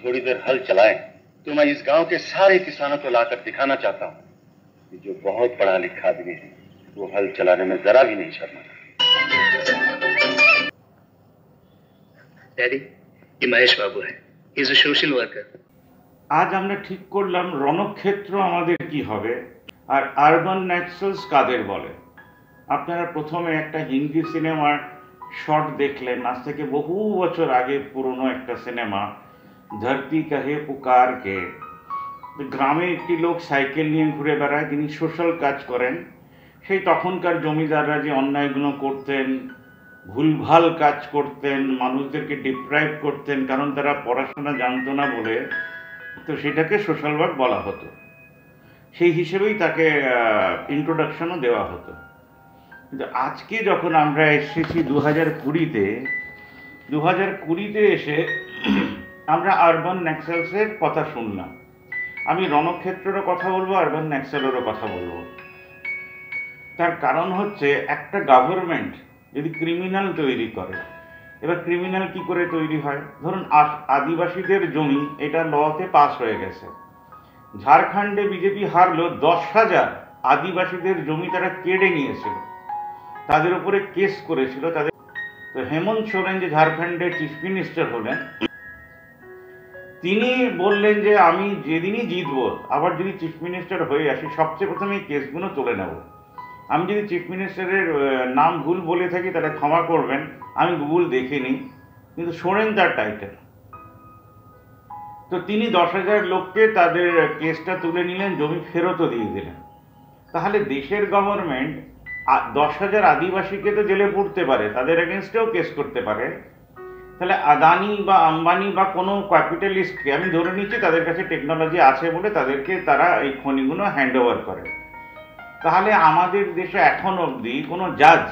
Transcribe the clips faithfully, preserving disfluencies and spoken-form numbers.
थोड़ी देर हल चलाएं तो मैं इस गांव के सारे किसानों को लाकर दिखाना चाहता हूं कि जो बहुत पढ़ा लिखा आदमी है वो हल चलाने में जरा भी नहीं शर्माता। डैडी, ये महेश बाबू है, he is a social worker. आज আমরা ঠিক করলাম রণক্ষেত্র আমাদের কি হবে আর আরবান ন্যাক্সালস কাদের বলে। আপনারা প্রথমে একটা হিন্দি সিনেমার শট দেখলেন, আজ থেকে বহু বছর আগে পুরনো একটা সিনেমা ধরতি কাহে পুকার কে। গ্রামে একটি লোক সাইকেল নিয়ে ঘুরে বেড়ায়, তিনি সোশ্যাল কাজ করেন। সেই তখনকার জমিদাররা যে অন্যায়গুলো করতেন, ভুলভাল কাজ করতেন, মানুষদেরকে ডিপ্রাইভ করতেন কারণ তারা পড়াশোনা জানতো না বলে, তো সেটাকে সোশ্যাল ওয়ার্ক বলা হতো। সেই হিসেবেই তাকে ইন্ট্রোডাকশনও দেওয়া হতো। কিন্তু আজকে যখন আমরা এসেছি দু হাজার কুড়িতে দু হাজার কুড়িতে এসে আমরা আরবান ন্যাক্সালসের কথা শুনলাম। আমি রণক্ষেত্রেরও কথা বলবো, আরবান ন্যাক্সালেরও কথা বলবো। তার কারণ হচ্ছে একটা গভর্নমেন্ট যদি ক্রিমিনাল তৈরি করে, এবার ক্রিমিনাল কি করে তৈরি হয়? ধরুন আদিবাসীদের জমি, এটা লতে পাস হয়ে গেছে। ঝাড়খণ্ডে বিজেপি হারলো, দশ হাজার আদিবাসীদের জমি তারা কেড়ে নিয়েছিল, তাদের উপরে কেস করেছিল তাদের। তো হেমন্ত সোরেন যে ঝাড়খণ্ডের চিফ মিনিস্টার হলেন, তিনি বললেন যে আমি যেদিনই জিতবো, আবার যদি চিফ মিনিস্টার হয়ে আসি, সবচেয়ে প্রথমে এই কেসগুলো তুলে নেব। আমি যদি চিফ মিনিস্টারের নাম ভুল বলে থাকি তাহলে ক্ষমা করবেন, আমি গুগল দেখিনি, কিন্তু সোরেন তার টাইটেল। তো তিনি দশ হাজার লোককে তাদের কেসটা তুলে নিলেন, জমি ফেরতও দিয়ে দিলেন। তাহলে দেশের গভর্নমেন্ট দশ হাজার আদিবাসীকে তো জেলে পুরতে পারে, তাদের এগেনস্টেও কেস করতে পারে। তাহলে আদানি বা আম্বানি বা কোনো ক্যাপিটালিস্টকে আমি ধরে নিচ্ছি তাদের কাছে টেকনোলজি আছে বলে তাদেরকে তারা এই খনিগুলো হ্যান্ড ওভার করে। তাহলে আমাদের দেশে এখন অবধি কোনো জাজ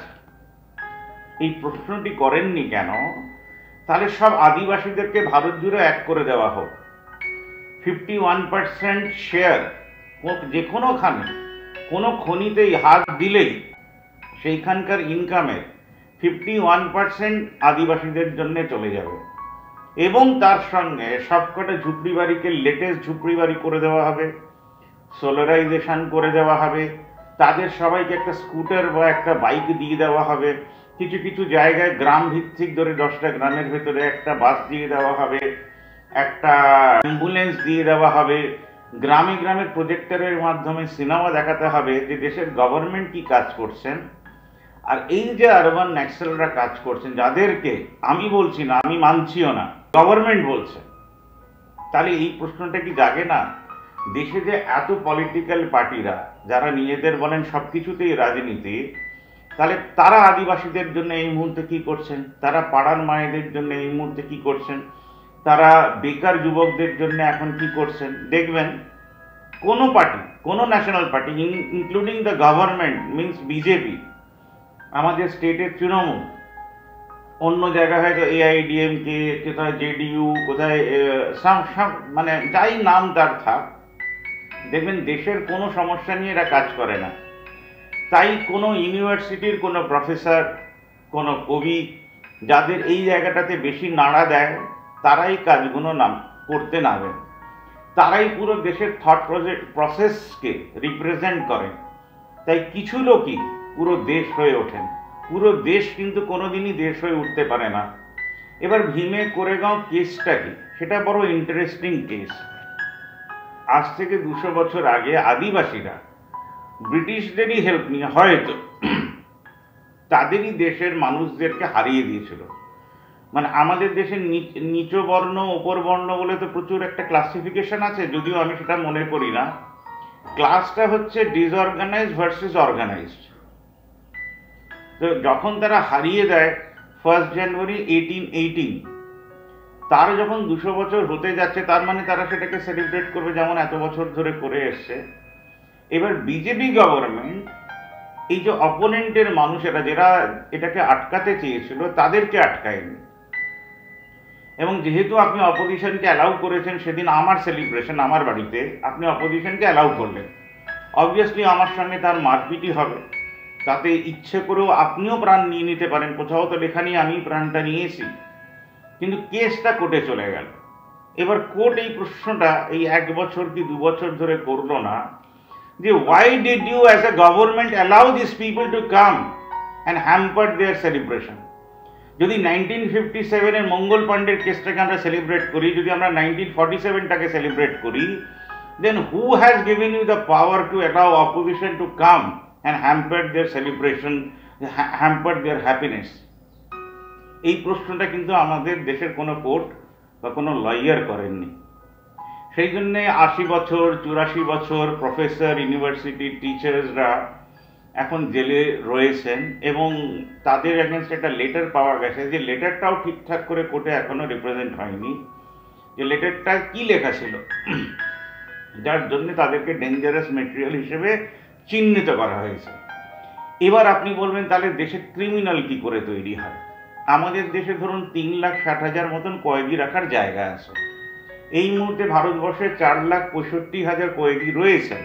এই প্রশ্নটি করেননি কেন? তাহলে সব আদিবাসীদেরকে ভারত জুড়ে এক করে দেওয়া হোক, ফিফটি ওয়ান পার্সেন্ট শেয়ার যে কোনোখানে কোনো খনিতেই হাত দিলেই সেইখানকার ইনকামের ফিফটি ওয়ান পার্সেন্ট আদিবাসীদের জন্য চলে যাবে। এবং তার সঙ্গে সবকটা ঝুপড়ি বাড়িকে লেটেস্ট ঝুপড়ি বাড়ি করে দেওয়া হবে, সোলারাইজেশন করে দেওয়া হবে, তাদের সবাইকে একটা স্কুটার বা একটা বাইক দিয়ে দেওয়া হবে, কিছু কিছু জায়গায় গ্রাম ভিত্তিক ধরে দশটা গ্রামের ভেতরে একটা বাস দিয়ে দেওয়া হবে, একটা অ্যাম্বুলেন্স দিয়ে দেওয়া হবে, গ্রামে গ্রামে প্রজেক্টরের মাধ্যমে সিনেমা দেখাতে হবে যে দেশের গভর্নমেন্ট কি কাজ করছেন। আর এই যে আরবান ন্যাক্সালরা কাজ করছেন, যাদেরকে আমি বলছি না, আমি মানছিও না, গভর্নমেন্ট বলছে, তাহলে এই প্রশ্নটা কি জাগে না? দেশে যে এত পলিটিক্যাল পার্টিরা যারা নিজেদের বলেন সব কিছুতেই রাজনীতি, তাহলে তারা আদিবাসীদের জন্য এই মুহূর্তে কি করছেন? তারা পাড়ার মায়েদের জন্য এই মুহূর্তে কি করছেন? তারা বেকার যুবকদের জন্য এখন কি করছেন? দেখবেন কোনো পার্টি, কোনো national party including the government means BJP, আমাদের স্টেটের তৃণমূল, অন্য জায়গায় হয়তো এআইডিএমকে, কোথায় জেডিইউ, কোথায় মানে যাই নাম তার থাক, দেখবেন দেশের কোনো সমস্যা নিয়ে এরা কাজ করে না। তাই কোনো ইউনিভার্সিটির কোনো প্রফেসর, কোনো কবি যাদের এই জায়গাটাতে বেশি নাড়া দেয়, তারাই কাজগুলো নাম করতে নামেন, তারাই পুরো দেশের থট প্রসেসকে রিপ্রেজেন্ট করেন। তাই কিছু লোকই পুরো দেশ হয়ে ওঠেন, পুরো দেশ কিন্তু কোনোদিনই দেশ হয়ে উঠতে পারে না। এবার ভীমে কোরেগাঁও কেসটা কি, সেটা বড় ইন্টারেস্টিং কেস। আজ থেকে দুশো বছর আগে আদিবাসীরা ব্রিটিশদেরই হেল্প নিয়ে হয়তো তাদেরই দেশের মানুষদেরকে হারিয়ে দিয়েছিল। মানে আমাদের দেশের নিচ বর্ণ ওপর বর্ণ বলে তো প্রচুর একটা ক্লাসিফিকেশন আছে, যদিও আমি সেটা মনে করি না। ক্লাসটা হচ্ছে ডিসঅর্গানাইজড ভার্সেস অর্গানাইজড। তো যখন তারা হারিয়ে দেয় ফার্স্ট জানুয়ারি এইটিন এইটিন, তার যখন দুশো বছর হতে যাচ্ছে, তার মানে তারা সেটাকে সেলিব্রেট করবে যেমন এত বছর ধরে করে এসছে। এবার বিজেপি গভর্নমেন্ট এই যে অপোনেন্টের মানুষেরা যারা এটাকে আটকাতে চেয়েছিল তাদেরকে আটকায়নি। এবং যেহেতু আপনি অপোজিশনকে অ্যালাউ করেছেন, সেদিন আমার সেলিব্রেশন আমার বাড়িতে, আপনি অপোজিশনকে অ্যালাউ করলেন, অবভিয়াসলি আমার সঙ্গে তার মারপিটি হবে, তাতে ইচ্ছে করেও আপনিও প্রাণ নিয়ে নিতে পারেন। কোথাও তো লেখা নেই আমি প্রাণটা নিয়েছি, কিন্তু কেসটা কোর্টে চলে গেল। এবার কোর্ট এই প্রশ্নটা এই এক বছর কি দু বছর ধরে করলো না যে why did you as a government allow these people to come and hamper their celebration? যদি নাইনটিন ফিফটি সেভেনের মঙ্গল পাণ্ডের কেসটাকে আমরা সেলিব্রেট করি, যদি আমরা নাইনটিন ফর্টি সেভেনটাকে সেলিব্রেট করি, then who has given you the power to allow opposition to come and hamper their celebration, hamper their happiness? এই প্রশ্নটা কিন্তু আমাদের দেশের কোনো কোর্ট বা কোনো লয়ার করেননি। সেই জন্যে আশি বছর চুরাশি বছর প্রফেসর, ইউনিভার্সিটির টিচার্সরা এখন জেলে রয়েছেন এবং তাদের এগেনস্ট একটা লেটার পাওয়া গেছে, যে লেটারটাও ঠিকঠাক করে কোর্টে এখনো রিপ্রেজেন্ট হয়নি, যে লেটারটা কি লেখা ছিল যার জন্য তাদেরকে ডেঞ্জারাস মেটেরিয়াল হিসেবে চিহ্নিত করা হয়েছে। এবার আপনি বলবেন তাহলে দেশে ক্রিমিনাল কি করে তৈরি হয়? আমাদের দেশে ধরুন তিন লাখ ষাট হাজার মতন কয়েদি রাখার জায়গা আছে। এই মুহূর্তে ভারতবর্ষে চার লাখ পঁয়ষট্টি হাজার কয়েদি রয়েছেন।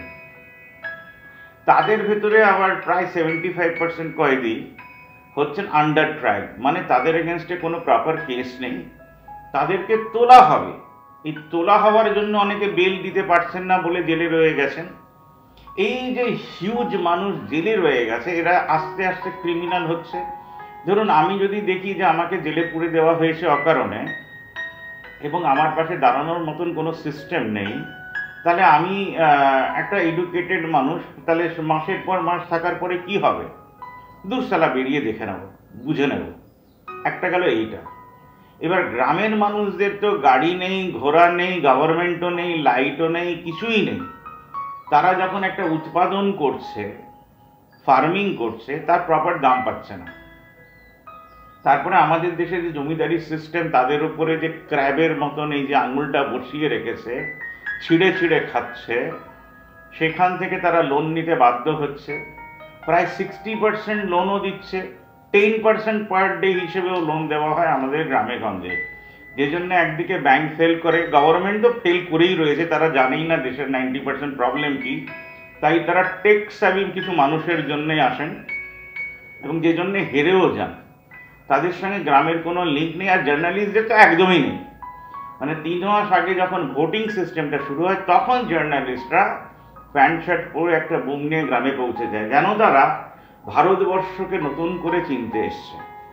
তাদের ভেতরে আবার প্রায় সেভেন্টি ফাইভ পার্সেন্ট কয়েদি হচ্ছেন আন্ডার ট্রায়াল, মানে তাদের এগেনস্টে কোনো প্রপার কেস নেই, তাদেরকে তোলা হবে। এই তোলা হওয়ার জন্য অনেকে বেল দিতে পারছেন না বলে জেলে রয়ে গেছেন। এই যে হিউজ মানুষ জেলে রয়ে গেছে, এরা আস্তে আস্তে ক্রিমিনাল হচ্ছে। ধরুন আমি যদি দেখি যে আমাকে জেলে পুরে দেওয়া হয়েছে অকারণে এবং আমার পাশে দাঁড়ানোর মতন কোনো সিস্টেম নেই, তাহলে আমি একটা এডুকেটেড মানুষ, তাহলে মাসের পর মাস থাকার পরে কি হবে? দুঃসালা বেরিয়ে দেখে নেব, বুঝে নেব। একটা গেল এইটা। এবার গ্রামের মানুষদের তো গাড়ি নেই, ঘোড়া নেই, গভর্নমেন্টও নেই, লাইটও নেই, কিছুই নেই। তারা যখন একটা উৎপাদন করছে, ফার্মিং করছে, তার প্রপার দাম পাচ্ছে না। তারপরে আমাদের দেশে যে জমিদারি সিস্টেম, তাদের উপরে যে ক্র্যাবের মতন এই যে আঙুলটা বসিয়ে রেখেছে, ছিঁড়ে ছিঁড়ে খাচ্ছে, সেখান থেকে তারা লোন নিতে বাধ্য হচ্ছে। প্রায় সিক্সটি পার্সেন্ট লোনও দিচ্ছে, টেন পার্সেন্ট পার ডে হিসেবেও লোন দেওয়া হয় আমাদের গ্রামে গঞ্জে। যে জন্য একদিকে ব্যাংক ফেল করে, গভর্নমেন্টও ফেল করেই রয়েছে, তারা জানেই না দেশের নাইনটি পার্সেন্ট প্রবলেম কি, তাই তারা টেক সেভিং কিছু মানুষের জন্যই আসেন এবং যে জন্যে হেরেও যান। তাদের সঙ্গে গ্রামের কোনো লিঙ্ক নেই, আর জার্নালিস্টদের তো একদমই নেই। মানে তিন মাস আগে যখন ভোটিং সিস্টেমটা শুরু হয়, তখন জার্নালিস্টরা প্যান্ট শার্ট পরে একটা বুম নিয়ে গ্রামে পৌঁছে যায়, যেন তারা ভারতবর্ষকে নতুন করে চিনতে এসছে।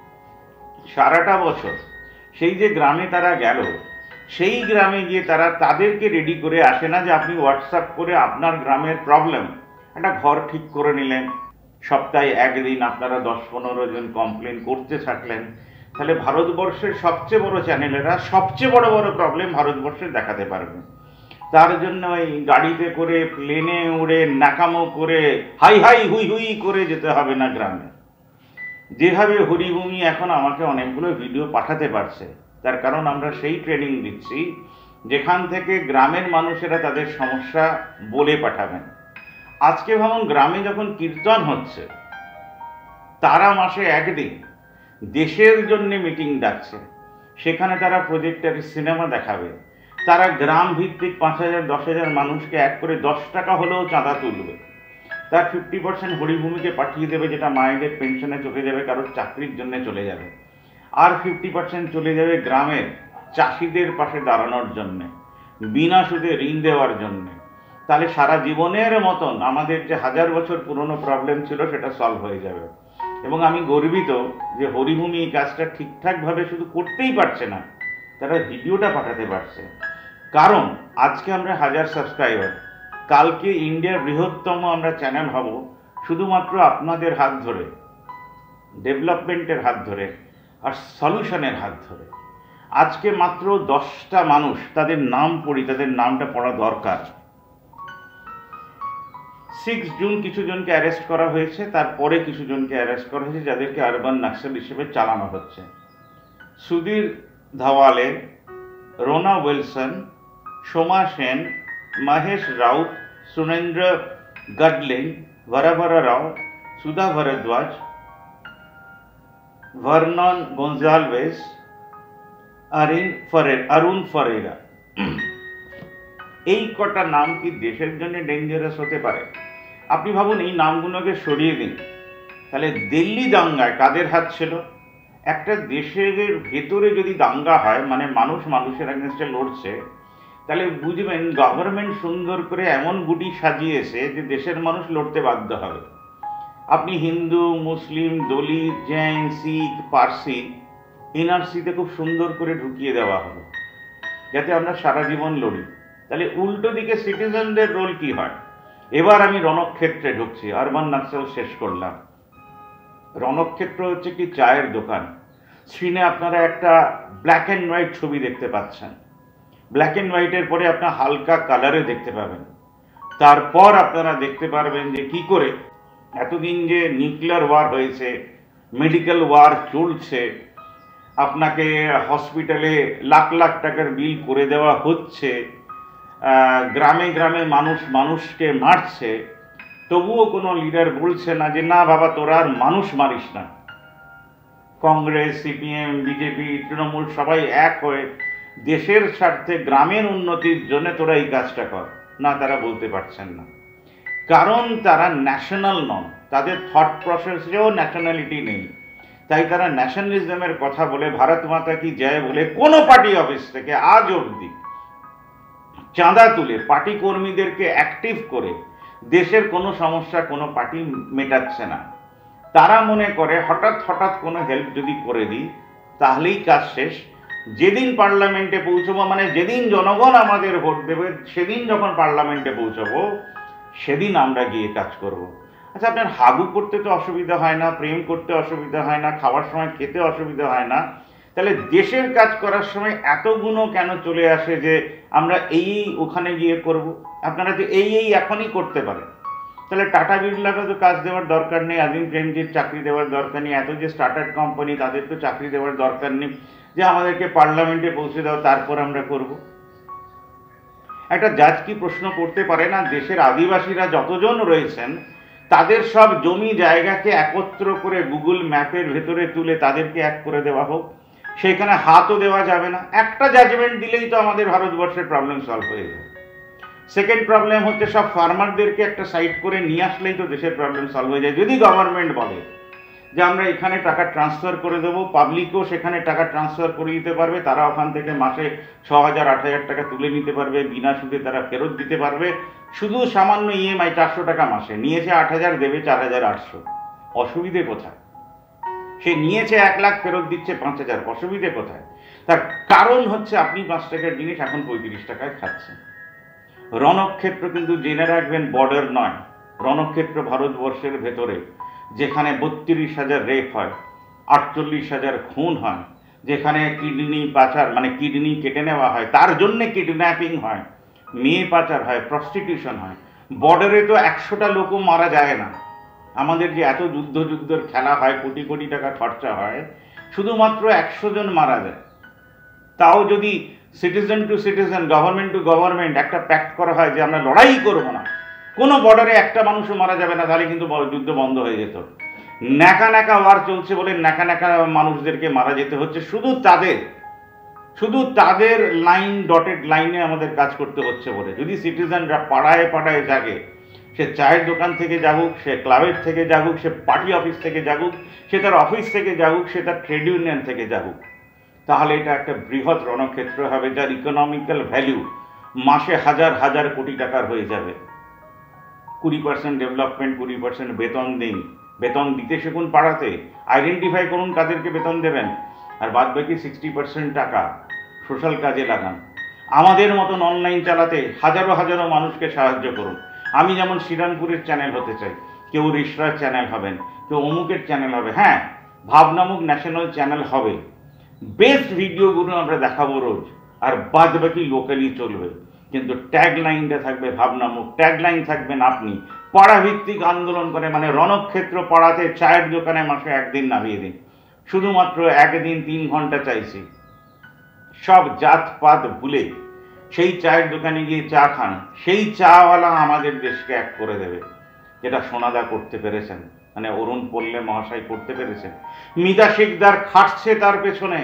সারাটা বছর সেই যে গ্রামে তারা গেল, সেই গ্রামে গিয়ে তারা তাদেরকে রেডি করে আসে না যে আপনি হোয়াটসঅ্যাপ করে আপনার গ্রামের প্রবলেম, একটা ঘর ঠিক করে নিলেন, সপ্তাহে একদিন আপনারা দশ পনেরো জন কমপ্লেন করতে থাকলেন, তাহলে ভারতবর্ষের সবচেয়ে বড় চ্যানেলেরা সবচেয়ে বড় বড় প্রবলেম ভারতবর্ষে দেখাতে পারবে। তার জন্য ওই গাড়িতে করে, প্লেনে উড়ে, নাকামো করে, হাই হাই হুই হুই করে যেতে হবে না গ্রামে। যেভাবে হরিভূমি এখন আমাকে অনেকগুলো ভিডিও পাঠাতে পারছে, তার কারণ আমরা সেই ট্রেনিং দিচ্ছি যেখান থেকে গ্রামের মানুষেরা তাদের সমস্যা বলে পাঠাবেন। আজকে ভাবুন, গ্রামে যখন কীর্তন হচ্ছে, তারা মাসে একদিন দেশের জন্য মিটিং ডাকছে, সেখানে তারা প্রজেক্টরে সিনেমা দেখাবে, তারা গ্রাম ভিত্তিক পাঁচ হাজার দশ হাজার মানুষকে এক করে দশ টাকা হলেও চাঁদা তুলবে, তার ফিফটি পার্সেন্ট হরিভূমিকে পাঠিয়ে দেবে, যেটা মায়েদের পেনশনে চলে যাবে, কারোর চাকরির জন্য চলে যাবে, আর ফিফটি পার্সেন্ট চলে যাবে গ্রামের চাষিদের পাশে দাঁড়ানোর জন্যে, বিনা সুদে ঋণ দেওয়ার জন্যে। তাহলে সারা জীবনের মতন আমাদের যে হাজার বছর পুরনো প্রবলেম ছিল সেটা সলভ হয়ে যাবে। এবং আমি গর্বিত যে হরিভূমি এই কাজটা ঠিকঠাকভাবে শুধু করতেই পারছে না, তারা ভিডিওটা পাঠাতে পারছে। কারণ আজকে আমরা হাজার সাবস্ক্রাইবার, কালকে ইন্ডিয়ার বৃহত্তম আমরা চ্যানেল হব, শুধুমাত্র আপনাদের হাত ধরে, ডেভেলপমেন্টের হাত ধরে আর সলিউশনের হাত ধরে। আজকে মাত্র দশটা মানুষ, তাদের নাম পড়ি, তাদের নামটা পড়া দরকার। সিক্স জুন কিছু জনকে অ্যারেস্ট করা হয়েছে, তারপরে কিছু জনকে অ্যারেস্ট করা হয়েছে যাদেরকে আরবান নাক্সাল হিসেবে চালানো হচ্ছে। Sudhir Dhawale, Rona Wilson, Soma Sen, Mahesh Raut, Surendra Gadling, Varavara Rao, Sudha Bharadwaj, Vernon Gonsalves, আরিন ফরে অরুণ ফরেরা। এই কটা নাম কি দেশের জন্য ডেঞ্জারাস হতে পারে? আপনি ভাবুন, এই নামগুলোকে সরিয়ে দিন, তাহলে দিল্লি দাঙ্গায় কাদের হাত ছিল? একটা দেশের ভেতরে যদি দাঙ্গা হয়, মানে মানুষ মানুষের এগেনস্টে লড়ছে, তাহলে বুঝবেন গভর্নমেন্ট সুন্দর করে এমন গুটি সাজিয়েছে যে দেশের মানুষ লড়তে বাধ্য হবে। আপনি হিন্দু, মুসলিম, দলিত, জৈন, শিখ, পার্সি এনআরসিতে খুব সুন্দর করে ঢুকিয়ে দেওয়া হলো যাতে আমরা সারা জীবন লড়ি। তাহলে উল্টো দিকে সিটিজেনদের রোল কি হয়? এবার আমি রণক্ষেত্রে ঢুকছি, আরবান নাক্সাল শেষ করলাম। রণক্ষেত্র হচ্ছে কি চায়ের দোকান। স্ক্রিনে আপনারা একটা ব্ল্যাক অ্যান্ড হোয়াইট ছবি দেখতে পাচ্ছেন। ব্ল্যাক অ্যান্ড হোয়াইটের পরে আপনার হালকা কালারে দেখতে পাবেন। তারপর আপনারা দেখতে পারবেন যে কি করে এতদিন যে নিউক্লিয়ার ওয়ার হয়েছে, মেডিকেল ওয়ার চলছে, আপনাকে হসপিটালে লাখ লাখ টাকার বিল করে দেওয়া হচ্ছে, গ্রামে গ্রামে মানুষ মানুষকে মারছে, তবুও কোনো লিডার বলছে না যে না বাবা তোরা আর মানুষ মারিস না। কংগ্রেস, সিপিএম, বিজেপি, তৃণমূল সবাই এক হয়ে দেশের স্বার্থে গ্রামের উন্নতির জন্য তোরা এই কাজটা কর, না তারা বলতে পারছেন না। কারণ তারা ন্যাশনাল নন, তাদের থট প্রসেসেও ন্যাশনালিটি নেই। তাই তারা ন্যাশনালিজমের কথা বলে, ভারত মাতা কি জয় বলে কোনো পার্টি অফিস থেকে আজ অবধি চাঁদা তুলে পার্টি কর্মীদেরকে অ্যাক্টিভ করে দেশের কোনো সমস্যা কোনো পার্টি মেটাচ্ছে না। তারা মনে করে হঠাৎ হঠাৎ কোনো হেল্প যদি করে দিই তাহলেই কাজ শেষ। যেদিন পার্লামেন্টে পৌঁছবো, মানে যেদিন জনগণ আমাদের ভোট দেবে, সেদিন যখন পার্লামেন্টে পৌঁছবো সেদিন আমরা গিয়ে কাজ করব। আচ্ছা, আপনার হাগু করতে তো অসুবিধা হয় না, প্রেম করতে অসুবিধা হয় না, খাওয়ার সময় খেতে অসুবিধা হয় না, তাহলে দেশের কাজ করার সময় এত গুণ কেন চলে আসে যে আমরা এই ওখানে গিয়ে করব? আপনারা তো এই এই এখনই করতে পারেন। তাহলে টাটা বিড়লাকে তো কাজ দেওয়ার দরকার নেই, আজিম প্রেমজির চাকরি দেওয়ার দরকার নেই, এত যে স্টার্টার্ড কোম্পানি তাদের তো চাকরি দেওয়ার দরকার নেই যে আমাদেরকে পার্লামেন্টে পৌঁছে দাও তারপর আমরা করব। একটা জাজ কি প্রশ্ন করতে পারে না দেশের আদিবাসীরা যতজন রয়েছেন তাদের সব জমি জায়গাকে একত্র করে গুগল ম্যাপের ভেতরে তুলে তাদেরকে এক করে দেওয়া হোক? সেখানে হাতও দেওয়া যাবে না। একটা জাজমেন্ট দিলেই তো আমাদের ভারতবর্ষের প্রবলেম সলভ হয়ে যায়। সেকেন্ড প্রবলেম হচ্ছে সব ফার্মারদেরকে একটা সাইড করে নিয়ে আসলেই তো দেশের প্রবলেম সলভ হয়ে যায়। যদি গভর্নমেন্ট বলে যে আমরা এখানে টাকা ট্রান্সফার করে দেবো, পাবলিকও সেখানে টাকা ট্রান্সফার করে দিতে পারবে, তারা ওখান থেকে মাসে ছ হাজার আট হাজার টাকা তুলে নিতে পারবে, বিনা সুদে তারা ফেরত দিতে পারবে, শুধু সামান্য ইএমআই চারশো টাকা মাসে, নিয়েছে আট হাজার দেবে চার হাজার আটশো, অসুবিধে কোথায়? সে নিয়েছে এক লাখ ফেরত দিচ্ছে পাঁচ হাজার, অসুবিধে কোথায়? তার কারণ হচ্ছে আপনি পাঁচ টাকার জিনিস এখন পঁয়ত্রিশ টাকায় খাচ্ছেন। রণক্ষেত্র কিন্তু জেনে রাখবেন বর্ডার নয়, রণক্ষেত্র ভারতবর্ষের ভেতরে, যেখানে বত্রিশ হাজার রেপ হয়, আটচল্লিশ হাজার খুন হয়, যেখানে কিডনি পাচার মানে কিডনি কেটে নেওয়া হয়, তার জন্যে কিডন্যাপিং হয়, মেয়ে পাচার হয়, প্রস্টিটিউশন হয়। বর্ডারে তো একশোটা লোকও মারা যায় না। আমাদের যে এত যুদ্ধ যুদ্ধের খেলা হয়, কোটি কোটি টাকা খরচা হয়, শুধুমাত্র একশো জন মারা যায়। তাও যদি citizen to citizen, government to government একটা প্যাক্ট করা হয় যে আমরা লড়াই করবো না, কোনো বর্ডারে একটা মানুষও মারা যাবে না, তাহলে কিন্তু যুদ্ধ বন্ধ হয়ে যেত। ন্যাকা ন্যাকা ওয়ার চলছে বলে ন্যাকা ন্যাকা মানুষদেরকে মারা যেতে হচ্ছে, শুধু তাদের শুধু তাদের লাইন ডটেড লাইনে আমাদের কাজ করতে হচ্ছে বলে। যদি সিটিজেনরা পাড়ায় পাড়ায় জাগে, সে চায়ের দোকান থেকে জাগুক, সে ক্লাবের থেকে জাগুক, সে পার্টি অফিস থেকে জাগুক, সে তার অফিস থেকে জাগুক, সে তার ট্রেড ইউনিয়ন থেকে জাগুক, তাহলে এটা একটা বৃহৎ রণক্ষেত্র হবে যার ইকোনমিক্যাল ভ্যালু মাসে হাজার হাজার কোটি টাকার হয়ে যাবে। কুড়ি পার্সেন্ট ডেভেলপমেন্ট, কুড়ি পার্সেন্ট বেতন দিন, বেতন দিতে শিখুন পাড়াতে, আইডেন্টিফাই করুন কাদেরকে বেতন দেবেন, আর বাদ বাকি সিক্সটি পার্সেন্ট টাকা সোশ্যাল কাজে লাগান। আমাদের মতন অনলাইন চালাতে হাজারো হাজারো মানুষকে সাহায্য করুন। আমি যেমন শ্রীরামপুরের চ্যানেল হতে চাই, কেউ রিসরার চ্যানেল হবেন, কেউ অমুকের চ্যানেল হবে, হ্যাঁ ভাবনামুক ন্যাশনাল চ্যানেল হবে, বেস্ট ভিডিওগুলো আমরা দেখাবো রোজ, আর বাদ বাকি লোকালি চলবে। কিন্তু ট্যাগ লাইনটা থাকবে ভাবনামুখ, ট্যাগ লাইন থাকবেন আপনি। পাড়া ভিত্তিক আন্দোলন করে, মানে রণক্ষেত্র পাড়াতে চায়ের দোকানে মাসে একদিন নামিয়ে দিন, শুধুমাত্র একদিন তিন ঘন্টা চাইছি। সব জাতপাত ভুলে সেই চায়ের দোকানে গিয়ে চা খান, সেই চাওয়ালা আমাদের দেশকে এক করে দেবে, যেটা সোনাদা করতে পেরেছেন, মানে অরুণ পল্লে মহাশয় করতে পেরেছেন। মিতা শিকদার খাটছে তার পেছনে,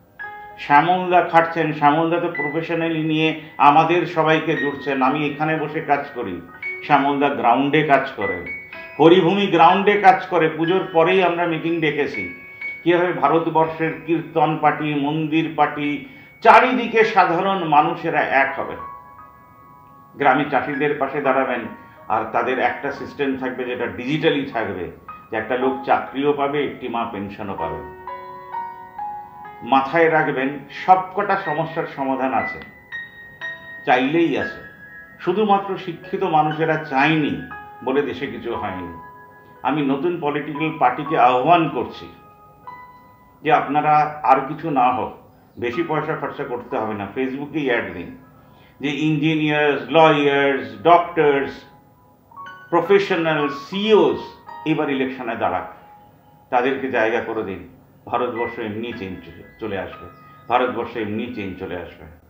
শ্যামলদা খাটছেন, শ্যামলদা তো প্রফেশনালি নিয়ে আমাদের সবাইকে জুড়ছেন। আমি এখানে বসে কাজ করি, শ্যামলদা গ্রাউন্ডে কাজ করেন, হরিভূমি গ্রাউন্ডে কাজ করে। পুজোর পরেই আমরা মিটিং ডেকেছি, কীভাবে ভারতবর্ষের কীর্তন পার্টি, মন্দির পার্টি, চারিদিকে সাধারণ মানুষেরা এক হবে। গ্রামে চাষিদের পাশে দাঁড়াবেন, আর তাদের একটা সিস্টেম থাকবে যেটা ডিজিটালি থাকবে, যে একটা লোক চাকরিও পাবে, একটি মা পেনশনও পাবে। মাথায় রাখবেন সবকটা সমস্যার সমাধান আছে, চাইলেই আছে। শুধুমাত্র শিক্ষিত মানুষেরা চায়নি বলে দেশে কিছু হয়নি। আমি নতুন পলিটিক্যাল পার্টিকে আহ্বান করছি যে আপনারা আর কিছু না হোক, বেশি পয়সা খরচা করতে হবে না, ফেসবুকেই অ্যাড দিন যে engineers, lawyers, doctors, professional, CEOs এবার ইলেকশনে দাঁড়াক, তাদেরকে জায়গা করে দিন। ভারতবর্ষ এমনি চেঞ্জ চলে আসবে, ভারতবর্ষে এমনি চেঞ্জ চলে আসবে।